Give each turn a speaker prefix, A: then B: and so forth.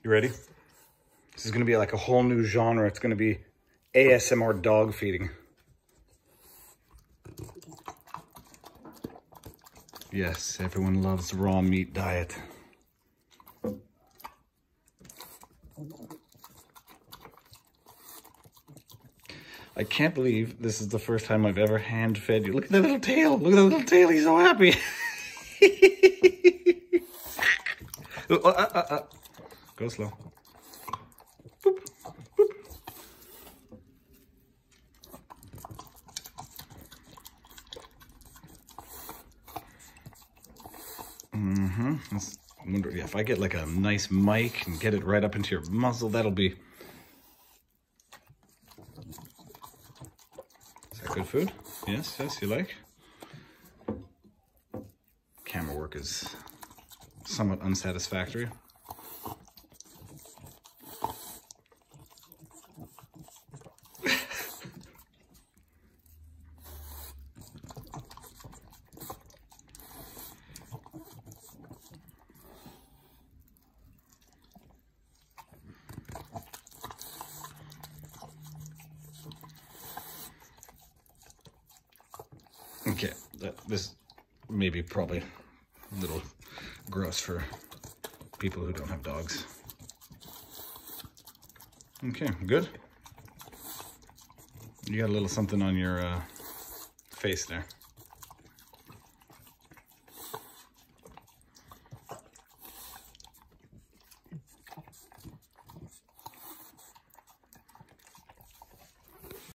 A: You ready? This is gonna be like a whole new genre. It's gonna be ASMR dog feeding. Yes, everyone loves the raw meat diet. I can't believe this is the first time I've ever hand fed you. Look at that little tail. Look at that little tail. He's so happy. Go slow. Boop, boop. I wonder if I get like a nice mic and get it right up into your muzzle, that'll be... Is that good food? Yes, yes, you like? Camera work is somewhat unsatisfactory. Okay, this may be probably a little gross for people who don't have dogs. Okay, good. You got a little something on your face there.